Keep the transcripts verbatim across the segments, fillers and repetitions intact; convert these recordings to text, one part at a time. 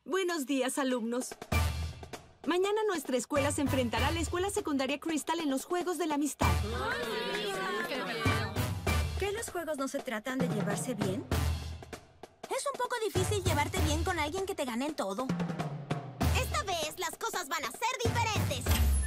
Buenos días, alumnos. Mañana nuestra escuela se enfrentará a la escuela secundaria Crystal en los Juegos de la Amistad. ¿Qué los juegos no se tratan de llevarse bien? Es un poco difícil llevarte bien con alguien que te gane en todo. Esta vez las cosas van a ser diferentes.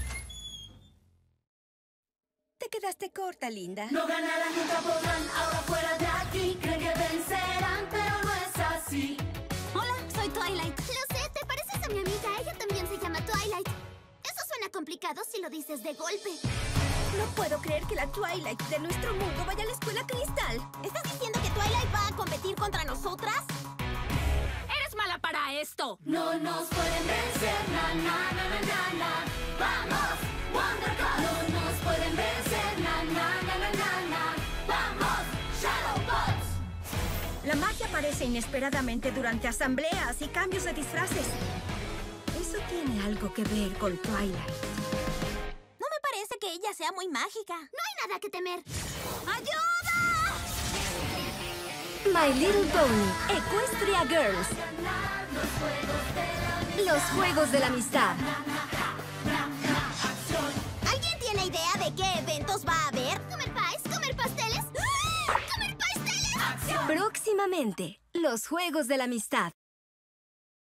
Te quedaste corta, linda. No ganarán, nunca podrán, ahora fuera de aquí. Creen que vencerán, pero no es así. Hola, soy Twilight. Lo sé, te pareces a mi amiga. Ella también se llama Twilight. Eso suena complicado si lo dices de golpe. No puedo creer que la Twilight de nuestro mundo vaya a la escuela Crystal. ¿Estás diciendo que Twilight va a competir contra nosotras? ¡Eres mala para esto! No nos pueden vencer, na, na, na, na, na, na. ¡Vamos, WonderGirls! No nos pueden vencer, na, na, na, na, na, na. ¡Vamos, Shadowbots! La magia aparece inesperadamente durante asambleas y cambios de disfraces. Eso tiene algo que ver con Twilight. No me parece que ella sea muy mágica. No hay nada que temer. ¡Ayuda! My Little Pony, Equestria Girls. Los Juegos de la Amistad. ¿Alguien tiene idea de qué eventos va a haber? ¿Comer pies? ¿Comer pasteles? ¡Ah! ¡Comer pasteles! Próximamente, los Juegos de la Amistad.